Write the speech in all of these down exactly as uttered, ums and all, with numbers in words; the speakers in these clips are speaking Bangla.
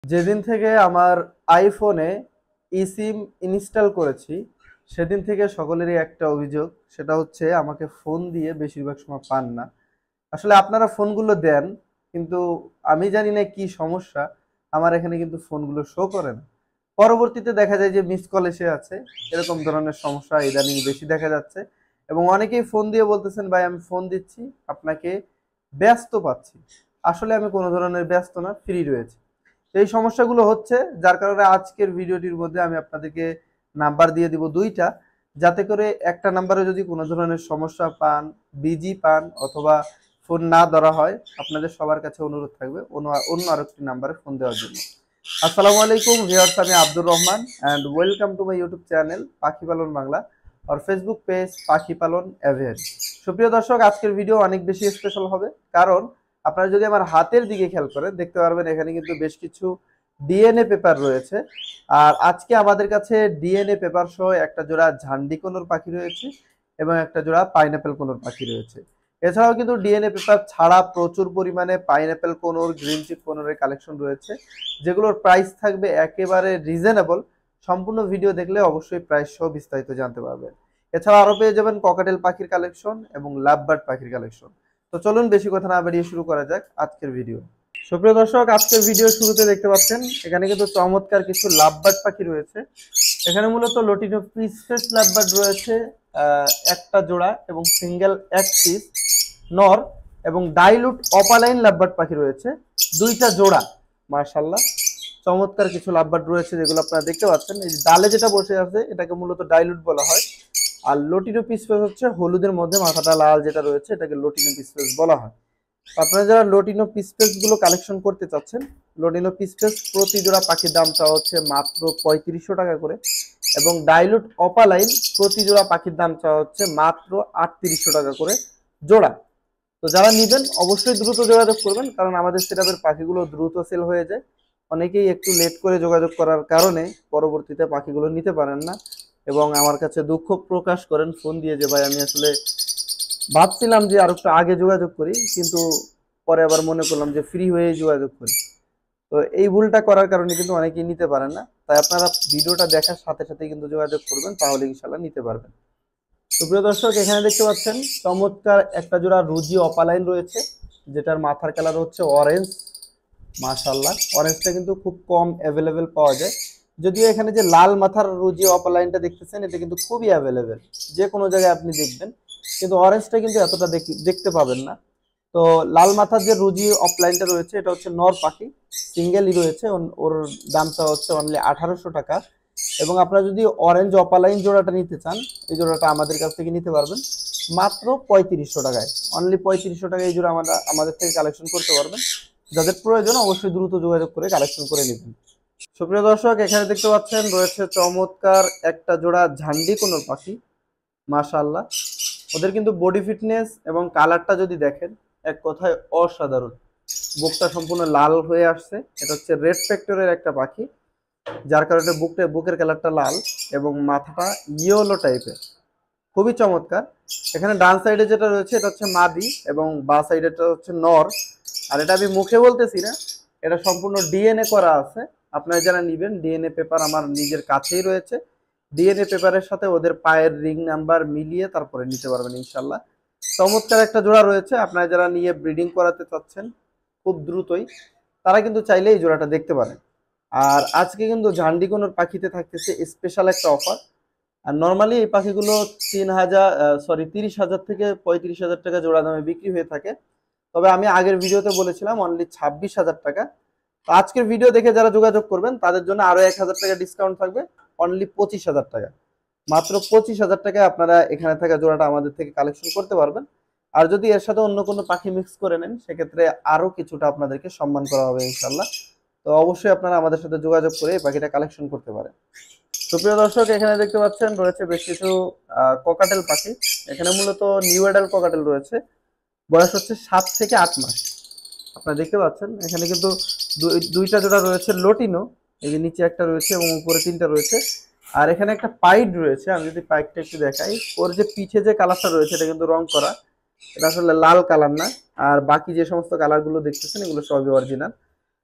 যেদিন থেকে আমার আইফোনে ইসিম ইনস্টল করেছি সেদিন থেকে সকলেরই একটা অভিযোগ, সেটা হচ্ছে আমাকে ফোন দিয়ে বেশিরভাগ সময় পান না। আসলে আপনারা ফোনগুলো দেন, কিন্তু আমি জানি না কি সমস্যা, আমার এখানে কিন্তু ফোনগুলো শো করে না। পরবর্তীতে দেখা যায় যে মিস কল এসে আছে, এরকম ধরনের সমস্যা ইদানিং বেশি দেখা যাচ্ছে। এবং অনেকেই ফোন দিয়ে বলতেছেন, ভাই আমি ফোন দিচ্ছি আপনাকে, ব্যস্ত পাচ্ছি। আসলে আমি কোনো ধরনের ব্যস্ত না, ফ্রি রয়েছে। তো এই সমস্যাগুলো হচ্ছে, যার কারণে আজকের ভিডিওটির মধ্যে আমি আপনাদেরকে নাম্বার দিয়ে দিব দুইটা, যাতে করে একটা নাম্বারে যদি কোনো ধরনের সমস্যা পান, বিজি পান অথবা ফোন না ধরা হয়, আপনাদের সবার কাছে অনুরোধ থাকবে অন্য অন্য আরেকটি নাম্বারে ফোন দেওয়ার জন্য। আসসালামু আলাইকুম ভিউয়ার্স, আমি Abdur Rahman and welcome to my YouTube channel পাখি পালন বাংলা আর ফেসবুক পেজ পাখি পালন এভিয়ান। সুপ্রিয় দর্শক, আজকের ভিডিও অনেক বেশি স্পেশাল হবে, কারণ আপনারা যদি আমার হাতের দিকে খেয়াল করেন দেখতে পারবেন এখানে কিন্তু বেশ কিছু ডিএনএ পেপার রয়েছে। আর আজকে আমাদের কাছে ডিএনএ পেপার সহ একটা জোড়া ঝান্ডি কোনোর পাখি রয়েছে এবং একটা জোড়া পাইনাপেল কোনোর পাখি রয়েছে। এছাড়াও কিন্তু ডিএনএ পেপার ছাড়া প্রচুর পরিমাণে পাইনাপেল কোনোর, গ্রিন চিক কোনোরের কালেকশন রয়েছে, যেগুলোর প্রাইস থাকবে একেবারে রিজনেবল। সম্পূর্ণ ভিডিও দেখলে অবশ্যই প্রাইস সহ বিস্তারিত জানতে পারবেন। এছাড়া আরো পেয়ে যাবেন ককাটেল পাখির কালেকশন এবং লাভবার্ড পাখির কালেকশন। তো চলুন বেশি কথা না বাড়িয়ে শুরু করা যাক আজকের ভিডিও। সুপ্রিয় দর্শক, আজকের ভিডিও শুরুতে দেখতে পাচ্ছেন এখানে কিন্তু চমৎকার কিছু লাভবার্ড পাখি রয়েছে। এখানে মূলত লটিনো পিসফেস লাভবার্ড রয়েছে আহ, একটা জোড়া এবং সিঙ্গেল এক পিস নর, এবং ডাইলুট অপালাইন লাভবার্ড পাখি রয়েছে দুইটা জোড়া। মাশাআল্লাহ, চমৎকার কিছু লাভবার্ড রয়েছে যেগুলো আপনারা দেখতে পাচ্ছেন। এই ডালে যেটা বসে আছে এটাকে মূলত ডাইলুট বলা হয়। আর লটিনো পিসফেস হচ্ছে হলুদের মধ্যে মাথাটা লাল যেটা রয়েছে, এটাকে লটিনো পিসফেস বলা হয়। আপনারা যারা লটিনো পিসপেস গুলো কালেকশন করতে চাচ্ছেন, লটিনো পিসপেস প্রতি জোড়া পাখির দাম চাওয়া হচ্ছে মাত্র পঁয়ত্রিশশো টাকা করে, এবং ডাইলুট অপালাইন প্রতি জোড়া পাখির দাম চাওয়া হচ্ছে মাত্র আটত্রিশশো টাকা করে জোড়া। তো যারা নিবেন অবশ্যই দ্রুত যোগাযোগ করবেন, কারণ আমাদের সেটআপের পাখিগুলো দ্রুত সেল হয়ে যায়। অনেকেই একটু লেট করে যোগাযোগ করার কারণে পরবর্তীতে পাখিগুলো নিতে পারেন না এবং আমার কাছে দুঃখ প্রকাশ করেন ফোন দিয়ে, যে ভাই আমি আসলে ভাবছিলাম যে আর একটু আগে যোগাযোগ করি, কিন্তু পরে আবার মনে করলাম যে ফ্রি হয়ে যোগাযোগ করি। তো এই ভুলটা করার কারণে কিন্তু অনেকেই নিতে পারেন না, তাই আপনারা ভিডিওটা দেখার সাথে সাথে কিন্তু যোগাযোগ করবেন, তাহলে ইনশাল্লাহ নিতে পারবেন। সুপ্রিয় দর্শক, এখানে দেখতে পাচ্ছেন চমৎকার একটা জোড়া রুজি অপালাইন রয়েছে, যেটার মাথার কালার হচ্ছে অরেঞ্জ। মাশাআল্লাহ, অরেঞ্জটা কিন্তু খুব কম অ্যাভেলেবেল পাওয়া যায়। যদিও এখানে যে লাল মাথার রুজি অপালাইনটা দেখতেছেন, এটা কিন্তু খুবই অ্যাভেলেবেল, যে কোনো জায়গায় আপনি দেখবেন, কিন্তু অরেঞ্জটা কিন্তু এতটা দেখতে পাবেন না। তো লাল মাথার যে রুজি অফলাইনটা রয়েছে এটা হচ্ছে নর পাখি, সিঙ্গেলই রয়েছে, ওর দামটা হচ্ছে অনলি আঠারোশো টাকা। এবং আপনারা যদি অরেঞ্জ অপালাইন জোড়াটা নিতে চান, এই জোড়াটা আমাদের কাছ থেকে নিতে পারবেন মাত্র পঁয়ত্রিশশো টাকায়। অনলি পঁয়ত্রিশশো টাকায় এই জোড়া আমরা আমাদের থেকে কালেকশন করতে পারবেন। যাদের প্রয়োজন অবশ্যই দ্রুত যোগাযোগ করে কালেকশন করে নেবেন। সুপ্রিয় দর্শক, এখানে দেখতে পাচ্ছেন রয়েছে চমৎকার একটা জোড়া ঝান্ডি কোনোর পাখি। মাশাআল্লাহ, ওদের কিন্তু বডি ফিটনেস এবং কালারটা যদি দেখেন, এক কথায় অসাধারণ। বুকটা সম্পূর্ণ লাল হয়ে আসছে, এটা হচ্ছে রেড ফ্যাক্টরের একটা পাখি, যার কারণে বুকটা বুকের কালারটা লাল এবং মাথাটা ইয়েলো টাইপের, খুবই চমৎকার। এখানে ডান সাইডে যেটা রয়েছে এটা হচ্ছে মাদি এবং বা সাইডেটা হচ্ছে নর। আর এটা আমি মুখে বলতেছি না, এটা সম্পূর্ণ ডিএনএ করা আছে। আপনারা যারা নিবেন, ডিএনএ পেপার আমার নিজের কাছেই রয়েছে, ডিএনএ পেপারের সাথে ওদের পায়ের রিং নাম্বার মিলিয়ে তারপরে নিতে পারবেন ইনশাল্লাহ। চমৎকার একটা জোড়া রয়েছে, আপনারা যারা নিয়ে ব্রিডিং করাতে চাচ্ছেন খুব দ্রুতই, তারা কিন্তু চাইলে এই জোড়াটা দেখতে পারেন। আর আজকে কিন্তু ঝান্ডিকোনোর পাখিতে থাকতেছে স্পেশাল একটা অফার। আর নর্মালি এই পাখিগুলো তিন হাজার সরি তিরিশ হাজার থেকে পঁয়ত্রিশ হাজার টাকা জোড়া দামে বিক্রি হয়ে থাকে, তবে আমি আগের ভিডিওতে বলেছিলাম অনলি ছাব্বিশ হাজার টাকা। তো আজকের ভিডিও দেখে যারা যোগাযোগ করবেন তাদের জন্য আরো এক হাজার টাকা ডিসকাউন্ট থাকবে, অনলি পঁচিশ হাজার টাকা। মাত্র পঁচিশ হাজার টাকায় আপনারা এখানে থাকা জোড়াটা আমাদের থেকে কালেকশন করতে পারবেন। আর যদি এর সাথে অন্য কোনো পাখি মিক্স করে নেন, সেক্ষেত্রে আরো কিছুটা আপনাদেরকে সম্মান করা হবে ইনশাল্লাহ। তো অবশ্যই আপনারা আমাদের সাথে যোগাযোগ করে এই পাখিটা কালেকশন করতে পারেন। সুপ্রিয় দর্শক, এখানে দেখতে পাচ্ছেন রয়েছে বেশ কিছু ককাটেল পাখি। এখানে মূলত নিউ এডাল ককাটেল রয়েছে, বয়স হচ্ছে সাত থেকে আট মাস। আপনারা দেখতে পাচ্ছেন এখানে কিন্তু দুইটা জোড়া রয়েছে লটিনো, এই যে নিচে একটা রয়েছে এবং উপরে তিনটা রয়েছে। আর এখানে একটা পাইড রয়েছে, আমি যদি পাইডটা একটু দেখাই, ওর যে পিঠে যে কালারটা রয়েছে এটা কিন্তু রং করা, এটা আসলে লাল কালার না। আর বাকি যে সমস্ত কালারগুলো দেখতেছেন এগুলো সবই অরিজিনাল।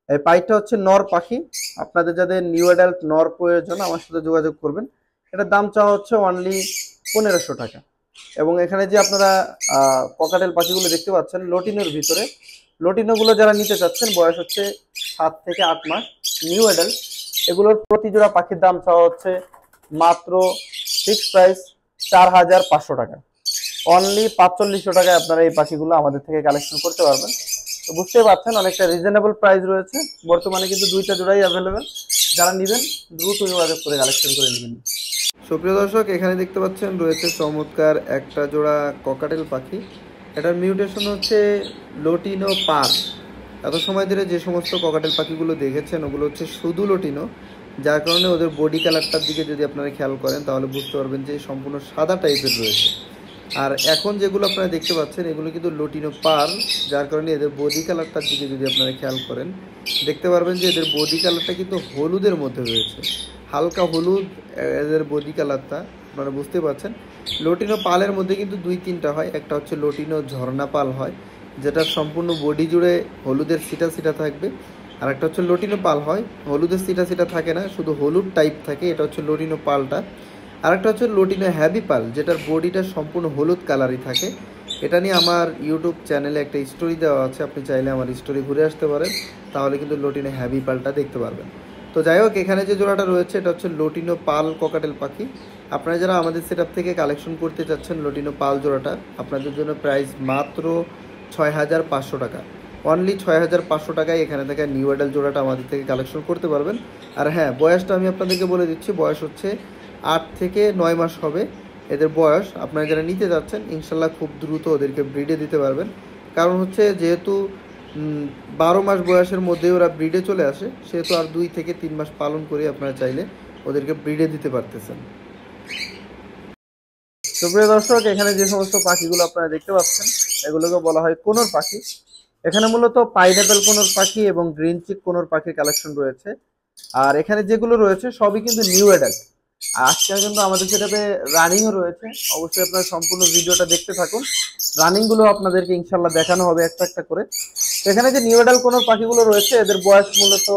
এই পাইটা হচ্ছে নর পাখি। আপনাদের যাদের নিউ অ্যাডাল্ট নর প্রয়োজন আমার সাথে যোগাযোগ করবেন। এটার দাম চাওয়া হচ্ছে অনলি পনেরোশো টাকা। এবং এখানে যে আপনারা ককাটেল পাখিগুলো দেখতে পাচ্ছেন লোটিনোর ভিতরে, লোটিনোগুলো যারা নিতে চাচ্ছেন বয়স হচ্ছে সাত থেকে আট মাস, নিউ অ্যাডাল্ট, এগুলোর প্রতি জোড়া পাখির দাম চাওয়া হচ্ছে মাত্র ফিক্স প্রাইস চার হাজার পাঁচশো টাকা। অনলি পাঁচচল্লিশশো টাকায় আপনারা এই পাখিগুলো আমাদের থেকে কালেকশন করতে পারবেন। তো বুঝতেই পারছেন অনেকটা রিজনেবল প্রাইস রয়েছে। বর্তমানে কিন্তু দুইটা জোড়াই অ্যাভেলেবেল, যারা নেবেন দ্রুত যোগাযোগ করে কালেকশন করে নেবেন। সুপ্রিয় দর্শক, এখানে দেখতে পাচ্ছেন রয়েছে চমৎকার একটা জোড়া ককাটেল পাখি। এটার মিউটেশন হচ্ছে লোটিনো পার। এত সময় ধরে যে সমস্ত ককাটেল পাখিগুলো দেখেছেন ওগুলো হচ্ছে শুধু লোটিনো, যার কারণে ওদের বডি কালারটার দিকে যদি আপনারা খেয়াল করেন তাহলে বুঝতে পারবেন যে সম্পূর্ণ সাদা টাইপের রয়েছে। আর এখন যেগুলো আপনারা দেখতে পাচ্ছেন এগুলো কিন্তু লোটিনো পার, যার কারণে এদের বডি কালারটার দিকে যদি আপনারা খেয়াল করেন দেখতে পারবেন যে এদের বডি কালারটা কিন্তু হলুদের মধ্যে রয়েছে, হালকা হলুদ এদের বডি কালারটা। আপনারা বুঝতে পারছেন লোটিনো পালের মধ্যে কিন্তু দুই তিনটা হয়। একটা হচ্ছে লোটিনো ঝর্ণা পাল হয়, যেটা সম্পূর্ণ বডি জুড়ে হলুদের সিটা সিটা থাকবে। আর একটা হচ্ছে লোটিনো পাল হয়, হলুদের সিটা সিটা থাকে না, শুধু হলুদ টাইপ থাকে, এটা হচ্ছে লোটিনো পালটা। আরেকটা হচ্ছে লোটিনো হ্যাভি পাল, যেটার বডিটা সম্পূর্ণ হলুদ কালারই থাকে। এটা নিয়ে আমার ইউটিউব চ্যানেলে একটা স্টোরি দেওয়া আছে, আপনি চাইলে আমার স্টোরি ঘুরে আসতে পারেন, তাহলে কিন্তু লোটিনো হ্যাভি পালটা দেখতে পারবেন। তো যাই হোক, এখানে যে জোড়াটা রয়েছে এটা হচ্ছে লোটিনো পাল ককাটেল পাখি। আপনারা যারা আমাদের সেটআপ থেকে কালেকশন করতে চাচ্ছেন লোটিনো পাল জোড়াটা, আপনাদের জন্য প্রাইস মাত্র ছয় হাজার পাঁচশো টাকা। অনলি ছয় হাজার পাঁচশো টাকায় এখানে থেকে নিউ অ্যাডাল্ট জোড়াটা আমাদের থেকে কালেকশন করতে পারবেন। আর হ্যাঁ, বয়সটা আমি আপনাদেরকে বলে দিচ্ছি, বয়স হচ্ছে আট থেকে নয় মাস হবে এদের বয়স। আপনারা যারা নিতে যাচ্ছেন ইনশাল্লাহ খুব দ্রুত ওদেরকে ব্রিডে দিতে পারবেন। কারণ হচ্ছে যেহেতু বারো মাস বয়সের মধ্যে ওরা ব্রিডে চলে আসে, সেহেতু আর দুই থেকে তিন মাস পালন করে আপনারা চাইলে ওদেরকে ব্রিডে দিতে পারতেছেন। সুপ্রিয় দর্শক, এখানে যে সমস্ত পাখিগুলো আপনারা দেখতে পাচ্ছেন এগুলোকে বলা হয় কোনোর পাখি। এখানে মূলত পাইনঅ্যাপেল কোনোর পাখি এবং গ্রিন চিক কোনোর পাখির কালেকশন রয়েছে। আর এখানে যেগুলো রয়েছে সবই কিন্তু নিউ অ্যাডাল্ট। আজকে কিন্তু আমাদের সেটাতে রানিংও রয়েছে, অবশ্যই আপনারা সম্পূর্ণ ভিডিওটা দেখতে থাকুন। রানিংগুলো আপনাদেরকে ইনশাল্লাহ দেখানো হবে একটা একটা করে। এখানে যে নিউ অ্যাডাল্ট কোনোর পাখিগুলো রয়েছে এদের বয়স মূলত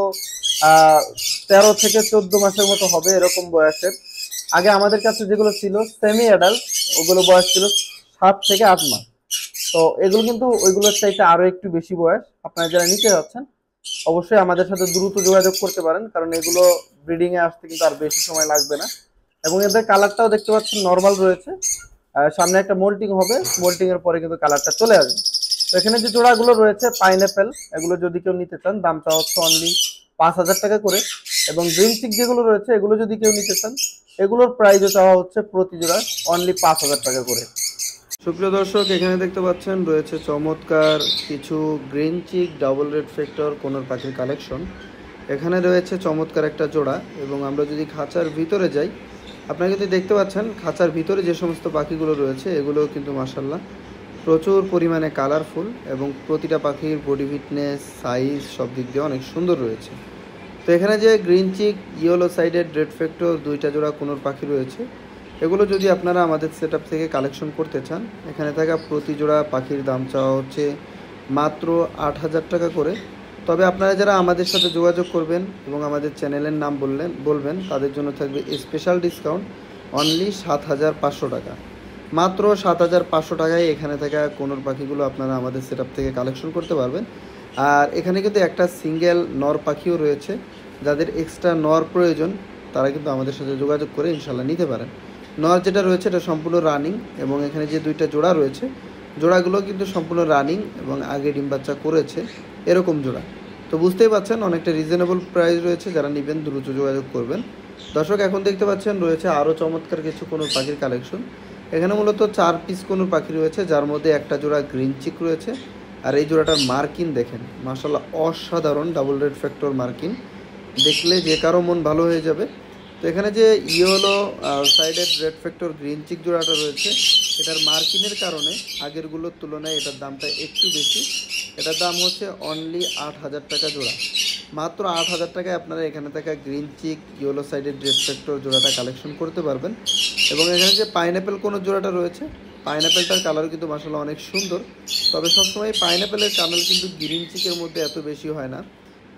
আহ তেরো থেকে চোদ্দ মাসের মতো হবে, এরকম বয়সের। আগে আমাদের কাছে যেগুলো ছিল সেমি অ্যাডাল্ট, ওগুলো বয়স ছিল সাত থেকে আট মাস। তো এগুলো কিন্তু ওইগুলোর চাইতে আরো একটু বেশি বয়স। আপনারা যারা নিতে যাচ্ছেন অবশ্যই আমাদের সাথে দ্রুত যোগাযোগ করতে পারেন, কারণ এগুলো ব্রিডিং এ আসতে কিন্তু আর বেশি সময় লাগবে না। এবং এদের কালারটাও দেখতে পাচ্ছেন নর্মাল রয়েছে, সামনে একটা মোল্টিং হবে, মোল্টিং এর পরে কিন্তু কালারটা চলে আসবে। তো এখানে যে জোড়াগুলো রয়েছে পাইনঅ্যাপেল, এগুলো যদি কেউ নিতে চান দামটা হচ্ছে অনলি পাঁচ হাজার টাকা করে। এবং গ্রিন চিক যেগুলো রয়েছে এগুলো যদি কেউ নিতে চান এগুলোর প্রাইসও চাওয়া হচ্ছে প্রতি জোড়া অনলি পাঁচ হাজার টাকা করে। সুপ্রিয় দর্শক, এখানে দেখতে পাচ্ছেন রয়েছে চমৎকার কিছু green cheek double red factor conure পাখির কালেকশন। এখানে রয়েছে চমৎকার একটা জোড়া। এবং আমরা যদি খাঁচার ভিতরে যাই, আপনারা কিন্তু দেখতে পাচ্ছেন খাঁচার ভিতরে যে সমস্ত পাখিগুলো রয়েছে এগুলোও কিন্তু মাশাআল্লাহ প্রচুর পরিমাণে কালারফুল, এবং প্রতিটা পাখির বডি ফিটনেস সাইজ সব দিক দিয়ে অনেক সুন্দর রয়েছে। তো এখানে যে green cheek yellow sided red factor দুইটা জোড়া কোনোর পাখি রয়েছে, এগুলো যদি আপনারা আমাদের সেটআপ থেকে কালেকশন করতে চান, এখানে থাকা প্রতি জোড়া পাখির দাম চাওয়া হচ্ছে মাত্র আট হাজার টাকা করে। তবে আপনারা যারা আমাদের সাথে যোগাযোগ করবেন এবং আমাদের চ্যানেলের নাম বললেন বলবেন তাদের জন্য থাকবে স্পেশাল ডিসকাউন্ট অনলি সাত হাজার পাঁচশো টাকা। মাত্র সাত হাজার পাঁচশো টাকায় এখানে থাকা কোনোর পাখিগুলো আপনারা আমাদের সেটআপ থেকে কালেকশন করতে পারবেন। আর এখানে কিন্তু একটা সিঙ্গেল নর পাখিও রয়েছে, যাদের এক্সট্রা নর প্রয়োজন তারা কিন্তু আমাদের সাথে যোগাযোগ করে ইনশাল্লাহ নিতে পারেন। নর যেটা রয়েছে এটা সম্পূর্ণ রানিং, এবং এখানে যে দুইটা জোড়া রয়েছে জোড়াগুলো কিন্তু সম্পূর্ণ রানিং এবং আগে ডিম বাচ্চা করেছে এরকম জোড়া। তো বুঝতেই পাচ্ছেন অনেকটা রিজনেবল প্রাইস রয়েছে, যারা নেবেন দ্রুত যোগাযোগ করবেন। দর্শক, এখন দেখতে পাচ্ছেন রয়েছে আরও চমৎকার কিছু কোনোর পাখির কালেকশন। এখানে মূলত চার পিস কোনোর পাখি রয়েছে, যার মধ্যে একটা জোড়া গ্রিন চিক রয়েছে। আর এই জোড়াটার মার্কিন দেখেন মাশাআল্লাহ অসাধারণ ডাবল রেড ফ্যাক্টর মার্কিন, দেখলে যে কারো মন ভালো হয়ে যাবে। তো এখানে যে yellow sided red factor green cheek জোড়াটা রয়েছে এটার মার্কিনের কারণে আগেরগুলোর তুলনায় এটার দামটা একটু বেশি। এটার দাম হচ্ছে অনলি আট হাজার টাকা জোড়া। মাত্র আট হাজার টাকায় আপনারা এখানে থাকা green cheek yellow sided red factor জোড়াটা কালেকশন করতে পারবেন। এবং এখানে যে পাইনঅ্যাপেল কোনো জোড়াটা রয়েছে, পাইনঅ্যাপেলটার কালার কিন্তু মাশাআল্লাহ অনেক সুন্দর। তবে সবসময় পাইনঅ্যাপেলের কালার কিন্তু গ্রিন চিকের মধ্যে এত বেশি হয় না।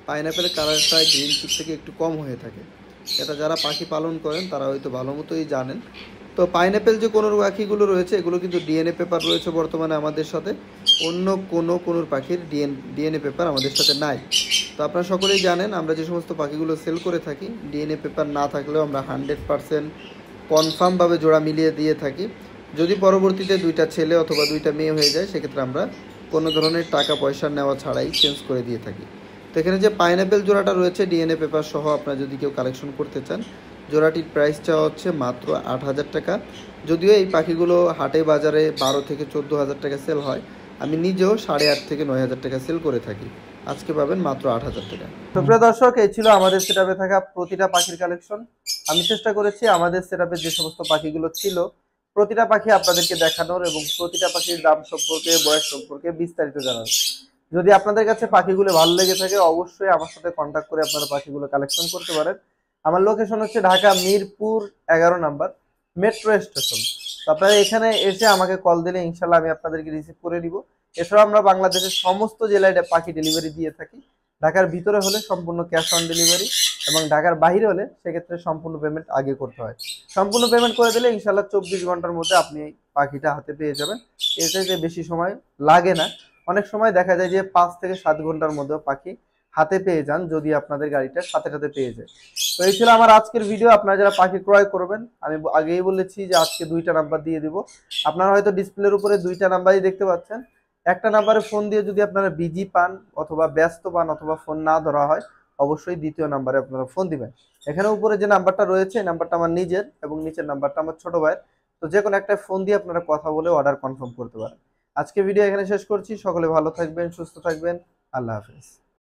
পাইনাপেলের কালারটা গ্রিন চিক থেকে একটু কম হয়ে থাকে। এটা যারা পাখি পালন করেন তারা হয়তো ভালো মতোই জানেন। তো পাইনাপেল যে কোনোর পাখিগুলো রয়েছে এগুলো কিন্তু ডিএনএ পেপার রয়েছে বর্তমানে আমাদের সাথে, অন্য কোনো কোনোর পাখির ডিএন ডিএনএ পেপার আমাদের সাথে নাই। তো আপনারা সকলেই জানেন আমরা যে সমস্ত পাখিগুলো সেল করে থাকি ডিএনএ পেপার না থাকলেও আমরা হান্ড্রেড পারসেন্ট কনফার্মভাবে জোড়া মিলিয়ে দিয়ে থাকি। যদি পরবর্তীতে দুইটা ছেলে অথবা দুইটা মেয়ে হয়ে যায় সেক্ষেত্রে আমরা কোনো ধরনের টাকা পয়সা নেওয়া ছাড়াই চেঞ্জ করে দিয়ে থাকি। তো এখানে যে পাইনাপেল জোড়াটা রয়েছে ডিএনএ পেপার সহ আপনারা যদি কেউ কালেকশন করতে চান, জোড়াটির প্রাইসটা হচ্ছে মাত্র আট হাজার টাকা। যদিও এই পাখিগুলো হাটে বাজারে বারো থেকে চোদ্দো হাজার টাকা সেল হয়, আমি নিজেও সাড়ে আট থেকে নয় হাজার টাকা সেল করে থাকি। আজকে পাবেন মাত্র আট হাজার টাকা। তো প্রিয় দর্শক, এই ছিল আমাদের সেটআপে থাকা প্রতিটা পাখির কালেকশন। আমি চেষ্টা করেছি আমাদের সেটআপে যে সমস্ত পাখিগুলো ছিল প্রতিটা পাখি আপনাদেরকে দেখানোর এবং প্রতিটা পাখির দাম সম্পর্কে, বয়স সম্পর্কে বিস্তারিত জানানোর। যদি আপনাদের কাছে পাখিগুলো ভালো লেগে থাকে অবশ্যই আমার সাথে কন্ট্যাক্ট করে আপনারা পাখিগুলো কালেকশন করতে পারেন। আমার লোকেশন হচ্ছে ঢাকা মিরপুর এগারো নাম্বার মেট্রো স্টেশন। তো আপনারা এখানে এসে আমাকে কল দিলে ইনশাল্লাহ আমি আপনাদেরকে রিসিভ করে দিব। এছাড়াও আমরা বাংলাদেশের সমস্ত জেলায় পাখি ডেলিভারি দিয়ে থাকি। ঢাকার ভিতরে হলে সম্পূর্ণ ক্যাশ অন ডেলিভারি এবং ঢাকার বাইরে হলে সেক্ষেত্রে সম্পূর্ণ পেমেন্ট আগে করতে হয়। সম্পূর্ণ পেমেন্ট করে দিলে ইনশাল্লাহ চব্বিশ ঘন্টার মধ্যে আপনি পাখিটা হাতে পেয়ে যাবেন। এটাতে বেশি সময় লাগে না। অনেক সময় দেখা যায় যে পাঁচ থেকে সাত ঘন্টার মধ্যে পাখি হাতে পেয়ে যান যদি আপনাদের গাড়িটা সাথে সাথে পেয়ে যায়। তো এই ছিল আমার আজকের ভিডিও। আপনারা যারা পাখি ক্রয় করবেন, আমি আগেই বলেছি যে আজকে দুইটা নাম্বার দিয়ে দিব। আপনারা হয়তো ডিসপ্লের উপরে দুইটা নাম্বারই দেখতে পাচ্ছেন। একটা নাম্বারে ফোন দিয়ে যদি আপনারা বিজি পান অথবা ব্যস্ত পান অথবা ফোন না ধরা হয় অবশ্যই দ্বিতীয় নাম্বারে আপনারা ফোন দিবেন। এখানে উপরে যে নাম্বারটা রয়েছে এই নাম্বারটা আমার নিজের এবং নিচের নাম্বারটা আমার ছোট ভাইয়ের। তো যে কোনো একটা ফোন দিয়ে আপনারা কথা বলে অর্ডার কনফার্ম করতে পারেন। আজকে ভিডিও এখানে শেষ করছি। সকলে ভালো থাকবেন, সুস্থ থাকবেন। আল্লাহ হাফেজ।